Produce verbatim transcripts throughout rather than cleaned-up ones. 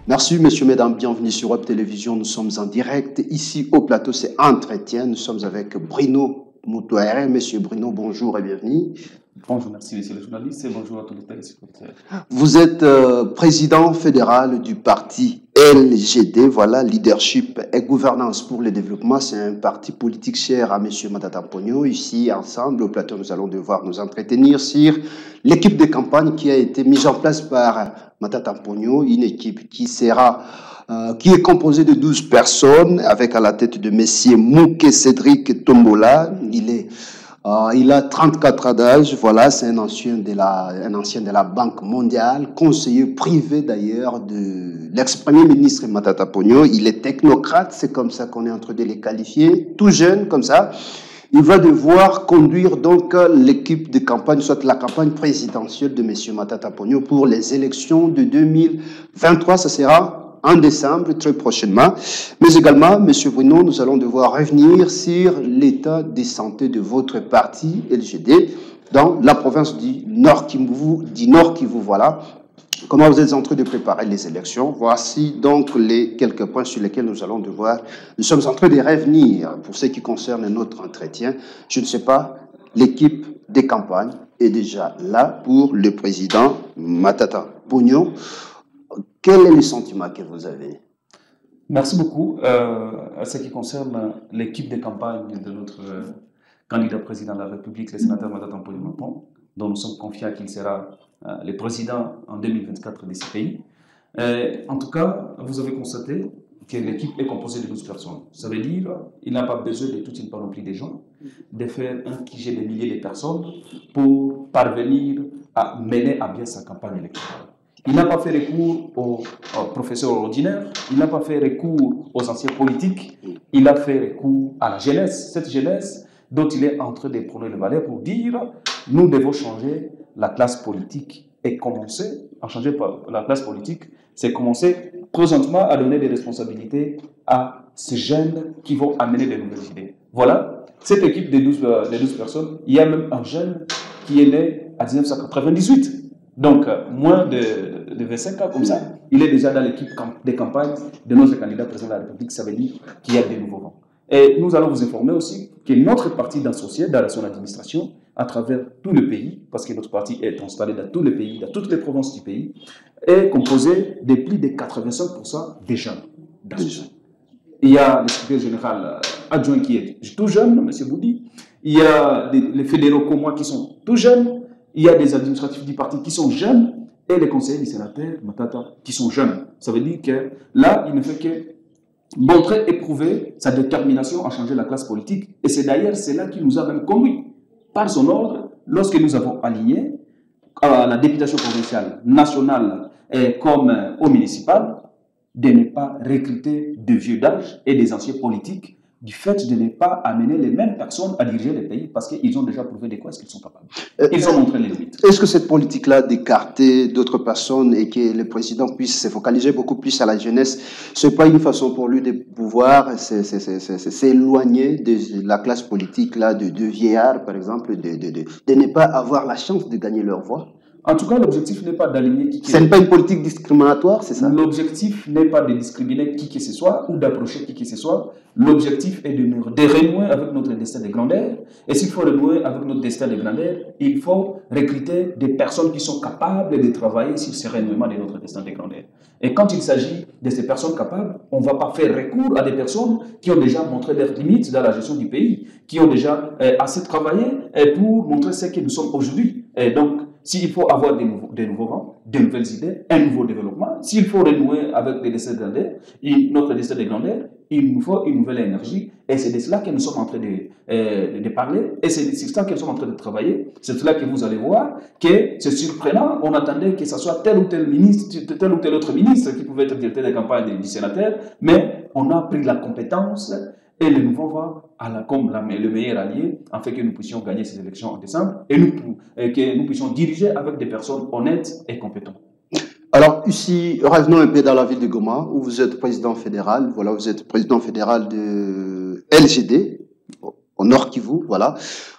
Merci, messieurs, mesdames, bienvenue sur Web Télévision. Nous sommes en direct. Ici, au plateau, c'est Entretien. Nous sommes avec Bruno Moutouéré. Monsieur Bruno, bonjour et bienvenue. Bonjour, merci, monsieur le journaliste, et bonjour à tous les téléspectateurs. Vous êtes euh, président fédéral du parti L G D, voilà, Leadership et Gouvernance pour le Développement. C'est un parti politique cher à monsieur Matata Ponyo. Ici, ensemble, au plateau, nous allons devoir nous entretenir sur l'équipe de campagne qui a été mise en place par Matata Ponyo, une équipe qui sera, euh, qui est composée de douze personnes, avec à la tête de monsieur Mouké Cédric Tombola. Il est Euh, il a trente-quatre ans d'âge, voilà, c'est un ancien de la, un ancien de la Banque mondiale, conseiller privé d'ailleurs de l'ex-premier ministre Matata Ponyo. Il est technocrate, c'est comme ça qu'on est en train de les qualifier, tout jeune comme ça. Il va devoir conduire donc l'équipe de campagne, soit la campagne présidentielle de monsieur Matata Ponyo pour les élections de deux mille vingt-trois, ça sera en décembre, très prochainement. Mais également, monsieur Bruno, nous allons devoir revenir sur l'état de santé de votre parti L G D dans la province du Nord Kivu, du Nord Kivu, voilà. Comment vous êtes en train de préparer les élections? Voici donc les quelques points sur lesquels nous allons devoir, nous sommes en train de revenir pour ce qui concerne notre entretien. Je ne sais pas, l'équipe des campagnes est déjà là pour le président Matata Ponyo. Quel est le sentiment que vous avez? Merci beaucoup. Euh, à ce qui concerne l'équipe de campagne de notre euh, candidat président de la République, le sénateur Matata Ponyo, dont nous sommes confiants qu'il sera euh, le président en deux mille vingt-quatre de ce pays. Euh, en tout cas, vous avez constaté que l'équipe est composée de douze personnes. Ça veut dire qu'il n'a pas besoin de toute une panoplie de gens, de faire un quijet de milliers de personnes pour parvenir à mener à bien sa campagne électorale. Il n'a pas fait recours aux, aux professeurs ordinaires, il n'a pas fait recours aux anciens politiques, il a fait recours à la jeunesse, cette jeunesse dont il est en train de prendre le valet pour dire nous devons changer la classe politique et commencer à changer la classe politique, c'est commencer présentement à donner des responsabilités à ces jeunes qui vont amener de nouvelles idées. Voilà, cette équipe de douze, de douze personnes, il y a même un jeune qui est né à mille neuf cent quatre-vingt-dix-huit. Donc, moins de, de vingt-cinq ans comme ça, il est déjà dans l'équipe des campagnes de notre candidat président de la République. Ça veut dire qu'il y a des nouveaux rangs. Et nous allons vous informer aussi que notre parti d'associés dans son administration, à travers tout le pays, parce que notre parti est installé dans tout le pays, dans toutes les provinces du pays, est composé de plus de quatre-vingt-cinq pour cent des jeunes d'associés. Il y a le secrétaire général adjoint qui est tout jeune, M. Boudi. Il y a des, les fédéraux comme moi qui sont tout jeunes. Il y a des administratifs du parti qui sont jeunes et les conseillers du sénateur Matata qui sont jeunes. Ça veut dire que là, il ne fait que montrer et prouver sa détermination à changer la classe politique. Et c'est d'ailleurs cela qui nous a même conduit par son ordre lorsque nous avons aligné à la députation provinciale, nationale et comme au municipal de ne pas recruter de vieux d'âge et des anciens politiques du fait de ne pas amener les mêmes personnes à diriger le pays parce qu'ils ont déjà prouvé de quoi est-ce qu'ils sont capables. Ils ont montré les limites. Est-ce que cette politique-là d'écarter d'autres personnes et que le président puisse se focaliser beaucoup plus à la jeunesse, ce n'est pas une façon pour lui de pouvoir s'éloigner de la classe politique-là, de, de vieillards, par exemple, de, de, de, de ne pas avoir la chance de gagner leur voix? En tout cas, l'objectif n'est pas d'aligner qui que ce soit. Ce n'est pas une politique discriminatoire, c'est ça? L'objectif n'est pas de discriminer qui que ce soit ou d'approcher qui que ce soit. L'objectif est de, nous, de renouer avec notre destin de grandeur. Et s'il faut renouer avec notre destin de grandeur, il faut recruter des personnes qui sont capables de travailler sur ce renouement de notre destin de grandeur. Et quand il s'agit de ces personnes capables, on ne va pas faire recours à des personnes qui ont déjà montré leurs limites dans la gestion du pays, qui ont déjà euh, assez travaillé euh, pour montrer ce que nous sommes aujourd'hui. Et donc, s'il faut avoir des nouveaux, des nouveaux rangs, de nouvelles idées, un nouveau développement, s'il faut renouer avec des destins de grandeur, notre destin de grandeur, il nous faut une nouvelle énergie. Et c'est de cela que nous sommes en train de, euh, de parler. Et c'est de cela que nous sommes en train de travailler. C'est de cela que vous allez voir que c'est surprenant. On attendait que ce soit tel ou tel ministre, tel ou tel autre ministre qui pouvait être directeur de campagne du sénateur. Mais on a pris la compétence et le nouveau va à la, comme la, le meilleur allié afin que nous puissions gagner ces élections en décembre et, nous, et que nous puissions diriger avec des personnes honnêtes et compétentes. Alors ici, revenons un peu dans la ville de Goma où vous êtes président fédéral. Voilà, vous êtes président fédéral de L G D au Nord Kivu. Voilà.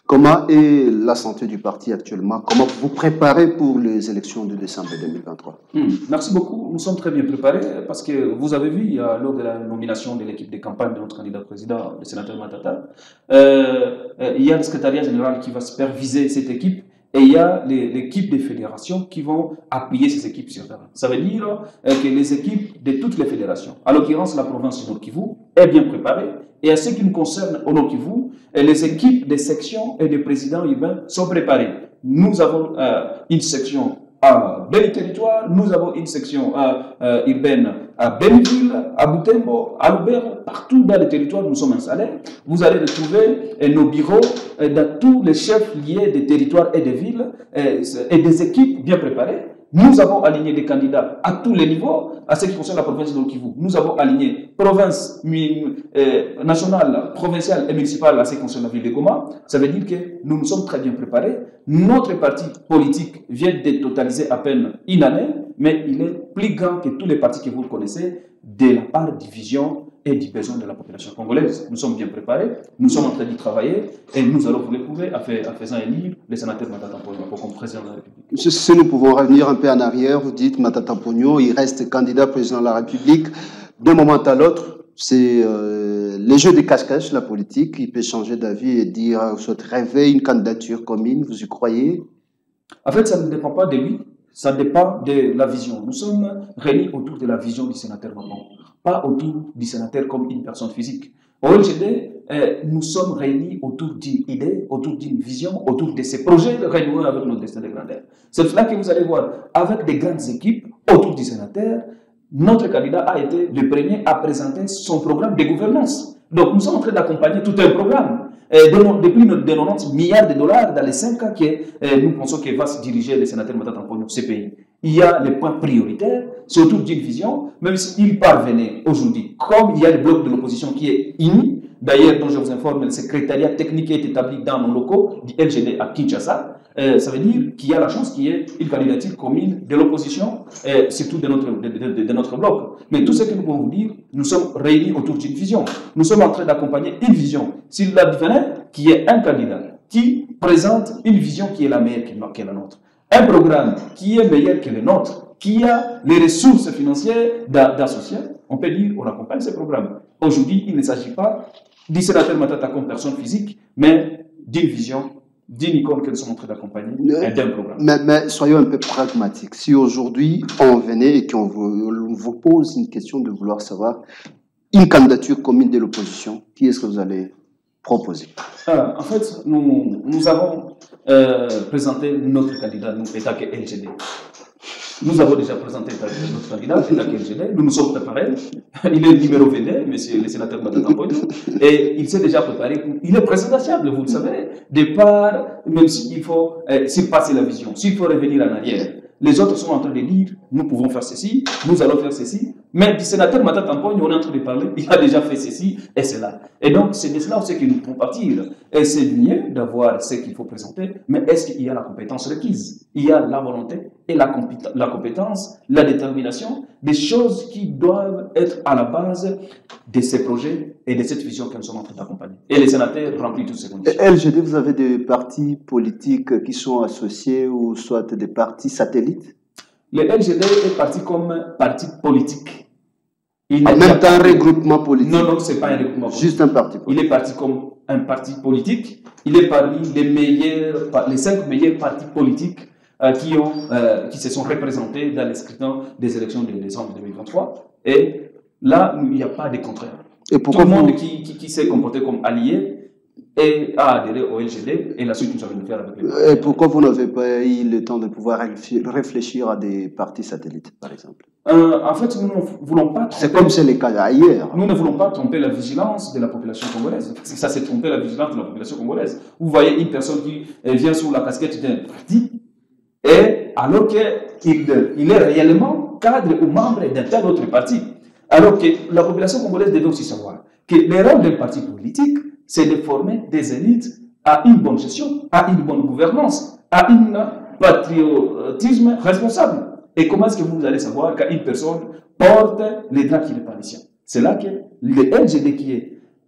Comment est la santé du parti actuellement? Comment vous vous préparez pour les élections de décembre deux mille vingt-trois? Hum, Merci beaucoup. Nous sommes très bien préparés parce que vous avez vu, il y a, lors de la nomination de l'équipe de campagne de notre candidat président, le sénateur Matata, euh, euh, il y a le secrétariat général qui va superviser cette équipe et il y a l'équipe des fédérations qui vont appuyer ces équipes sur terrain. Ça veut dire euh, que les équipes de toutes les fédérations, à l'occurrence la province du Nord Kivu, est bien préparée. Et à ce qui nous concerne au Nord Kivu, les équipes des sections et des présidents urbains sont préparées. Nous avons euh, une section à Beni Territoire, nous avons une section à, euh, urbaine à Beniville, à Butembo, à Lubero, partout dans les territoires où nous sommes installés. Vous allez retrouver euh, nos bureaux euh, dans tous les chefs liés des territoires et des villes euh, et des équipes bien préparées. Nous avons aligné des candidats à tous les niveaux, à ce qui concerne la province de Kivu. Nous avons aligné province euh, nationale, provinciale et municipale à ce qui concerne la ville de Goma. Ça veut dire que nous nous sommes très bien préparés. Notre parti politique vient de totaliser à peine une année, mais il est plus grand que tous les partis que vous connaissez de la part de vision et du besoin de la population congolaise. Nous sommes bien préparés, nous sommes en train d'y travailler et nous allons vous le prouver en faisant élire le sénateur Matata Ponyo comme président de la République. Si nous pouvons revenir un peu en arrière, vous dites Matata Ponyo, il reste candidat président de la République. D'un moment à l'autre, c'est euh, les jeux de cache-cache, la politique. Il peut changer d'avis et dire, soit rêver une candidature commune, vous y croyez? En fait, ça ne dépend pas de lui, ça dépend de la vision. Nous sommes réunis autour de la vision du sénateur Mabon, pas autour du sénateur comme une personne physique. Au L G D, eh, nous sommes réunis autour d'une idée, autour d'une vision, autour de ces projets renoués avec notre destin de grandeur. C'est cela que vous allez voir, avec des grandes équipes autour du sénateur, notre candidat a été le premier à présenter son programme de gouvernance. Donc nous sommes en train d'accompagner tout un programme. Et de, depuis de quatre-vingt-dix milliards de dollars dans les cinq ans que eh, nous pensons que va se diriger le sénateur Matata Ponyo, ce pays. Il y a les points prioritaires, c'est autour d'une vision, même s'il parvenait aujourd'hui, comme il y a le bloc de l'opposition qui est uni, d'ailleurs, dont je vous informe, le secrétariat technique est établi dans nos locaux du L G D à Kinshasa, euh, ça veut dire qu'il y a la chance qu'il y ait une candidature commune de l'opposition, euh, surtout de notre, de, de, de notre bloc. Mais tout ce que nous pouvons vous dire, nous sommes réunis autour d'une vision. Nous sommes en train d'accompagner une vision. S'il advenait qu'il y ait un candidat qui présente une vision qui est la meilleure que la nôtre, un programme qui est meilleur que le nôtre, qui a les ressources financières d'associer, on peut dire qu'on accompagne ce programme. Aujourd'hui, il ne s'agit pas du sénateur Matata comme personne physique, mais d'une vision, d'une icône que nous sommes en train d'accompagner et d'un programme. Mais, mais soyons un peu pragmatiques. Si aujourd'hui on venait et qu'on vous, vous pose une question de vouloir savoir une candidature commune de l'opposition, qui est-ce que vous allez proposer? Ah, en fait, nous, nous avons euh, présenté notre candidat, nous, État que L G D. Nous avons déjà présenté notre candidat, État que L G D. Nous nous sommes préparés. Il est numéro V D, monsieur le sénateur Matata Ponyo. Et il s'est déjà préparé. Pour, il est présidentiable, vous le savez. De part, même s'il faut, euh, s'il passe la vision, s'il faut revenir en arrière. Les autres sont en train de dire, nous pouvons faire ceci, nous allons faire ceci. Mais du sénateur Matata Ponyo, on est en train de parler, il a déjà fait ceci et cela. Et donc, c'est de cela aussi que nous pouvons partir. Et c'est mieux d'avoir ce qu'il faut présenter, mais est-ce qu'il y a la compétence requise? Il y a la volonté et la, la compétence, la détermination, des choses qui doivent être à la base de ces projets et de cette vision que nous sommes en train d'accompagner. Et les sénateurs remplissent toutes ces conditions. L G D, vous avez des partis politiques qui sont associés ou soit des partis satellites? Le L G D est parti comme parti politique. Il en même temps, un regroupement politique? Non, non, ce n'est pas un regroupement politique. Juste un parti politique. Il est parti comme un parti politique. Il est parmi les meilleurs, les cinq meilleurs partis politiques euh, qui, ont, euh, qui se sont représentés dans les scrutins des élections de décembre deux mille vingt-trois. Et là, il n'y a pas de contraire. Et pourquoi Tout le monde vous... qui, qui, qui s'est comporté comme allié et a adhéré au L G D, et la suite nous allons faire avec les... Et pourquoi vous n'avez pas eu le temps de pouvoir réfléchir à des partis satellites, par exemple? euh, En fait, nous ne voulons pas... C'est comme c'est le cas ailleurs. Nous ne voulons pas tromper la vigilance de la population congolaise. Parce que ça, c'est tromper la vigilance de la population congolaise. Vous voyez une personne qui vient sous la casquette d'un parti, et alors qu'il il est réellement cadre ou membre d'un tel autre parti. Alors que la population congolaise devait aussi savoir que le rôle d'un parti politique, c'est de former des élites à une bonne gestion, à une bonne gouvernance, à un patriotisme responsable. Et comment est-ce que vous allez savoir qu'une personne porte les draps qui n'est pas les siens? C'est là que le L G D qui est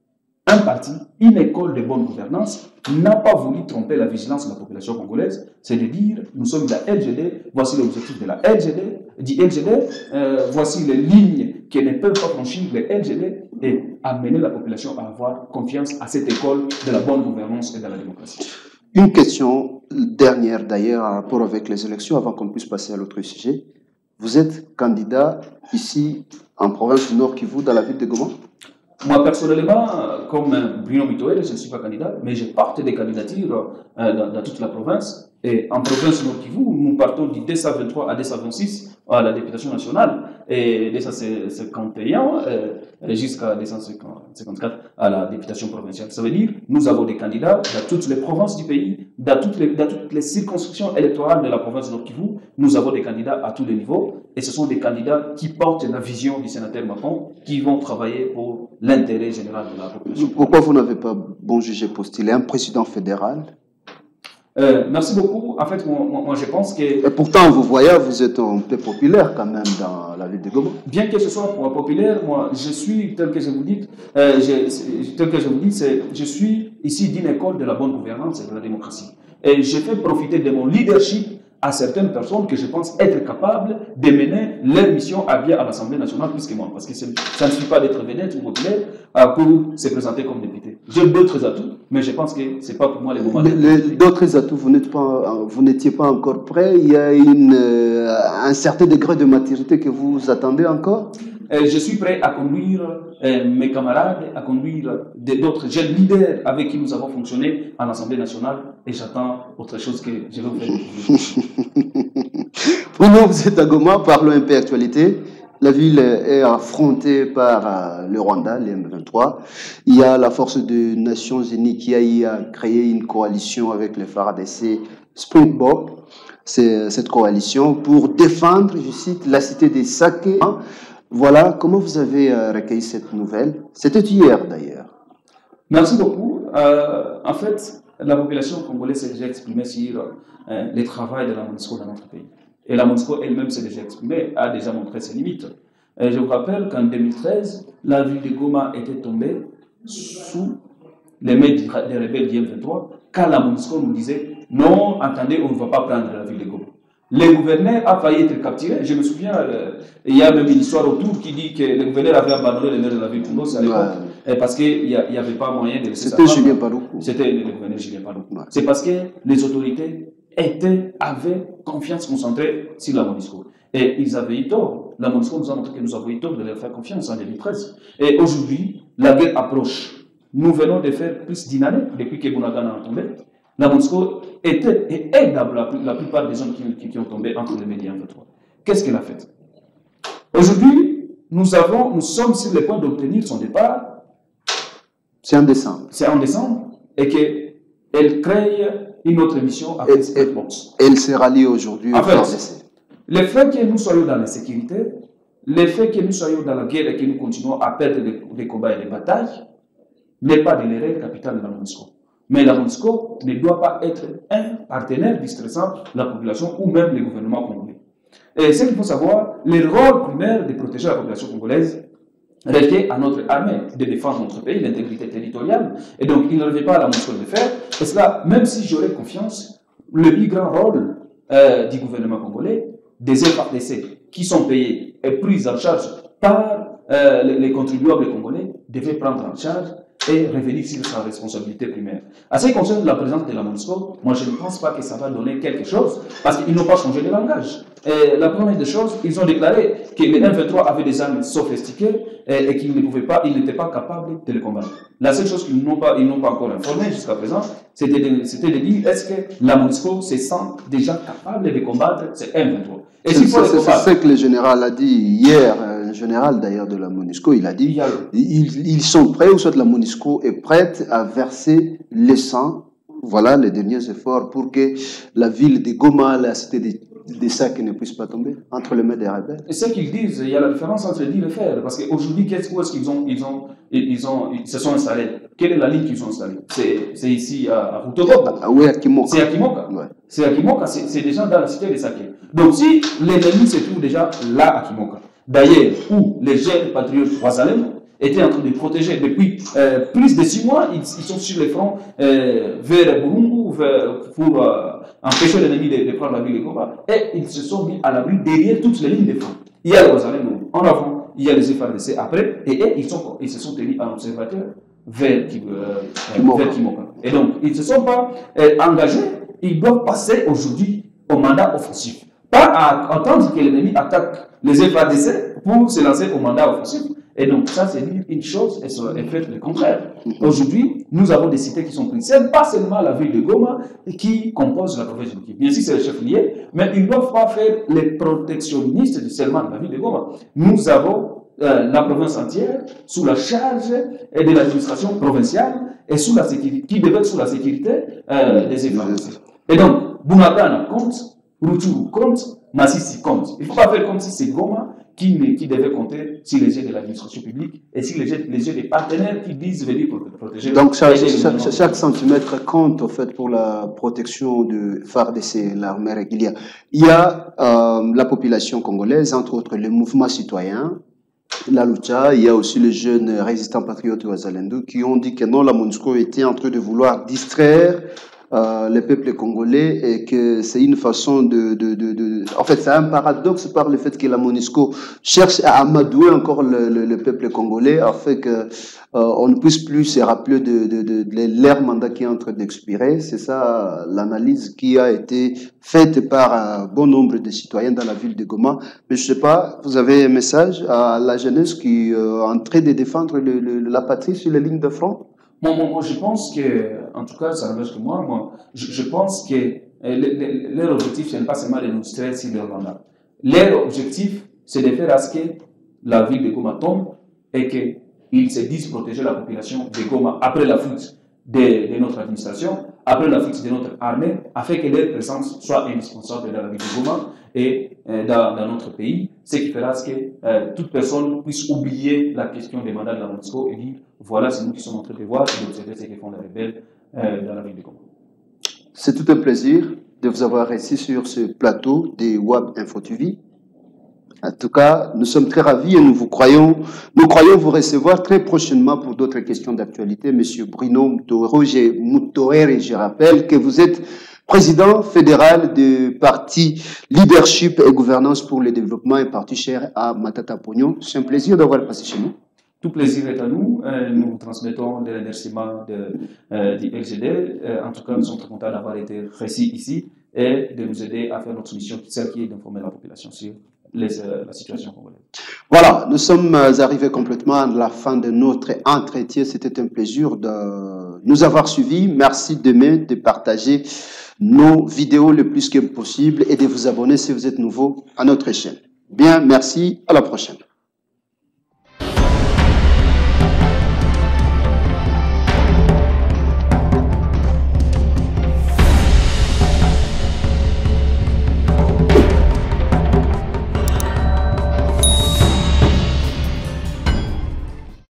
un parti, une école de bonne gouvernance, n'a pas voulu tromper la vigilance de la population congolaise, c'est de dire, nous sommes de la L G D, voici l'objectif de la L G D, du L G D, euh, voici les lignes qui ne peuvent pas franchir les L G D, et amener la population à avoir confiance à cette école de la bonne gouvernance et de la démocratie. Une question dernière d'ailleurs en rapport avec les élections, avant qu'on puisse passer à l'autre sujet. Vous êtes candidat ici en province du Nord Kivu, dans la ville de Goma? Moi, personnellement, comme Bruno Mitoel, je ne suis pas candidat, mais je porte des candidatures euh, dans, dans toute la province. Et en province Nord Kivu, nous partons du deux cent vingt-trois à deux cent vingt-six à la députation nationale et deux cent cinquante et un euh, jusqu'à deux cent cinquante-quatre à la députation provinciale. Ça veut dire nous avons des candidats dans toutes les provinces du pays, dans toutes les, dans toutes les circonscriptions électorales de la province Nord Kivu. Nous avons des candidats à tous les niveaux et ce sont des candidats qui portent la vision du sénateur Macron, qui vont travailler pour l'intérêt général de la population. Pourquoi vous n'avez pas bon jugé postuler un président fédéral? Euh, merci beaucoup. En fait, moi, moi, je pense que... Et pourtant, vous voyez, vous êtes un peu populaire quand même dans la ville de Goma. Bien que ce soit pour populaire, moi, je suis, tel que je vous dis, euh, je, tel que je vous dis, c'est, je suis ici d'une école de la bonne gouvernance et de la démocratie. Et je fais profiter de mon leadership à certaines personnes que je pense être capables de mener leur mission à bien à l'Assemblée nationale plus que moi. Parce que ça ne suffit pas d'être vedette ou populaire pour se présenter comme député. J'ai d'autres atouts, mais je pense que ce n'est pas pour moi les moments. D'autres atouts, vous n'êtes pas, vous n'étiez pas encore prêt. Il y a une, euh, un certain degré de maturité que vous attendez encore. Euh, je suis prêt à conduire euh, mes camarades, à conduire d'autres jeunes leaders avec qui nous avons fonctionné à l'Assemblée nationale et j'attends autre chose que je vais vous faire. Bruno, vous êtes à Goma, parlons un peu actualité. La ville est affrontée par euh, le Rwanda, les M vingt-trois. Il y a la force des Nations Unies qui a, a créé une coalition avec les F A R D C Springbok. C'est cette coalition pour défendre, je cite, la cité des Saké. Voilà, comment vous avez euh, recueilli cette nouvelle? C'était hier d'ailleurs. Merci beaucoup. Euh, en fait, la population congolaise s'est déjà exprimée sur euh, le travail de la MONUSCO dans notre pays. Et la MONUSCO elle-même s'est déjà exprimée, a déjà montré ses limites. Et je vous rappelle qu'en deux mille treize, la ville de Goma était tombée sous les mains des rebelles du M vingt-trois, quand la MONUSCO nous disait « Non, attendez, on ne va pas prendre la ville de Goma ». Le gouverneur a failli être capturé. Je me souviens, euh, il y a même une histoire autour qui dit que le gouverneur avait abandonné le maire de la ville de Condos à l'époque, ouais. Parce qu'il n'y avait pas moyen de laisser sa femme. C'était Julien Paloukou. C'était le gouverneur Julien Paloukou. Ouais. C'est parce que les autorités étaient, avaient confiance concentrée sur la MONUSCO. Et ils avaient eu tort. La MONUSCO nous a montré que nous avons eu tort de leur faire confiance en deux mille treize. Et aujourd'hui, la guerre approche. Nous venons de faire plus d'une année depuis que Bunagana a tombé. La MONUSCO était et est la, la plupart des hommes qui, qui, qui ont tombé entre les médias M vingt-trois. Qu'est-ce qu'elle a fait? Aujourd'hui, nous, avons, nous sommes sur le point d'obtenir son départ. C'est en décembre. C'est en décembre. Et qu'elle crée une autre mission avec Springbok. Elle se rallie aujourd'hui au F A R D C. Le fait que nous soyons dans la sécurité, le fait que nous soyons dans la guerre et que nous continuons à perdre des, des combats et des batailles, n'est pas de l'erreur capitale de la MONUSCO. Mais la MONUSCO ne doit pas être un partenaire distressant de la population ou même le gouvernement congolais. Et ce qu'il faut savoir, le rôle primaire de protéger la population congolaise revient à notre armée de défendre notre pays, l'intégrité territoriale. Et donc, il ne revient pas à la MONUSCO de le faire. Et cela, même si j'aurais confiance, le plus grand rôle euh, du gouvernement congolais, des F A R D C qui sont payés et pris en charge par euh, les, les contribuables congolais, devait prendre en charge et revenir sur sa responsabilité primaire. À ce qui concerne la présence de la MONUSCO, moi je ne pense pas que ça va donner quelque chose, parce qu'ils n'ont pas changé de langage. Et la première des choses, ils ont déclaré que les M vingt-trois avaient des armes sophistiquées et, et qu'ils ne pouvaient pas, ils n'étaient pas capables de les combattre. La seule chose qu'ils n'ont pas, ils n'ont pas encore informé jusqu'à présent, c'était de, de dire est-ce que la MONUSCO se sent déjà capable de combattre ces M vingt-trois. C'est ce que le général a dit hier, le général d'ailleurs de la MONUSCO, il a dit ils, ils sont prêts, ou soit la MONUSCO est prête à verser le sang, voilà les derniers efforts pour que la ville de Goma, la cité des, des sacs ne puisse pas tomber entre les mains des rebelles. Et ce qu'ils disent, il y a la différence entre dire et faire, parce qu'aujourd'hui, où est-ce qu'ils ont, ils ont, ils ont, ils se sont installés? Quelle est la ligne qu'ils ont installée? C'est ici à Rutobo. Ah oui, à Kimoka. C'est à Kimoka. Ouais. C'est à Kimoka, c'est des gens dans la cité des Saké. Donc si l'ennemi se trouve déjà là à Kimoka, d'ailleurs où les jeunes patriotes Ouazalem était en train de protéger. Depuis euh, plus de six mois, ils, ils sont sur les fronts euh, vers Burungu vers, pour euh, empêcher l'ennemi de, de prendre la ville de Goma. Et ils se sont mis à l'abri derrière toutes les lignes de front. Il y a le Wazalendo en avant, il y a les F A R D C après, et, et ils, sont, ils se sont tenus en observateur vers, euh, vers Kimoka. Et donc, ils ne se sont pas euh, engagés, ils doivent passer aujourd'hui au mandat offensif. Pas à attendre que l'ennemi attaque les F A R D C pour se lancer au mandat offensif. Et donc, ça, c'est une chose, et ça est fait le contraire. Aujourd'hui, nous avons des cités qui sont prises. Ce n'est pas seulement la ville de Goma qui compose la province de Kivu. Bien sûr, c'est le chef lié, mais ils ne doivent pas faire les protectionnistes seulement de la ville de Goma. Nous avons euh, la province entière sous la charge de l'administration provinciale et sous la sécurité, qui devait être sous la sécurité euh, des F A R D C. Et donc, Bunagana compte, Rutshuru compte, Masisi compte. Il ne faut pas faire comme si c'est Goma qui, qui devait compter sur les yeux de l'administration publique et sur les yeux, les yeux des partenaires qui disent venir protéger. Donc chaque, chaque, chaque centimètre compte en fait pour la protection de F A R D C, l'armée régulière. Il y a euh, la population congolaise, entre autres les mouvements citoyens, la Lucha, il y a aussi les jeunes résistants patriotes Wazalendo qui ont dit que non, la MONUSCO était en train de vouloir distraire Euh, le peuple congolais et que c'est une façon de, de, de, de... En fait, c'est un paradoxe par le fait que la MONUSCO cherche à amadouer encore le, le, le peuple congolais afin que euh, on ne puisse plus se rappeler de, de, de, de leur mandat qui est en train d'expirer. C'est ça l'analyse qui a été faite par un bon nombre de citoyens dans la ville de Goma. Mais je sais pas, vous avez un message à la jeunesse qui euh, est en train de défendre le, le, la patrie sur les lignes de front? Moi, moi, moi, je pense que, en tout cas, ça n'engage que moi, moi, je, je pense que euh, le, le, leur objectif, ce n'est pas seulement de nous distraire sur leur mandat. Leur objectif, c'est de faire à ce que la ville de Goma tombe et qu'ils se disent protéger la population de Goma après la fuite de, de notre administration, après la fuite de notre armée, afin que leur présence soit indispensable dans la ville de Goma et euh, dans, dans notre pays, ce qui fera ce que euh, toute personne puisse oublier la question des mandats de la MONUSCO et dire voilà, c'est nous qui sommes en train de voir et d'observer ce que font les rebelles euh, dans la ville de Goma. C'est tout un plaisir de vous avoir reçu sur ce plateau des W A B Info T V. En tout cas, nous sommes très ravis et nous vous croyons, nous croyons vous recevoir très prochainement pour d'autres questions d'actualité. Monsieur Bruno Moutorere, je rappelle que vous êtes président fédéral du parti Leadership et Gouvernance pour le Développement, un parti cher à Matata Pognon. C'est un plaisir d'avoir passé chez nous. Tout plaisir est à nous. Euh, nous transmettons les remerciements de, euh, du L G D. Euh, en tout cas, nous sommes très contents d'avoir été reçus ici et de nous aider à faire notre mission, celle qui est d'informer la population sur les, euh, la situation congolaise. Voilà, nous sommes arrivés complètement à la fin de notre entretien. C'était un plaisir de nous avoir suivis. Merci demain de partager nos vidéos le plus que possible et de vous abonner si vous êtes nouveau à notre chaîne. Bien, merci, à la prochaine.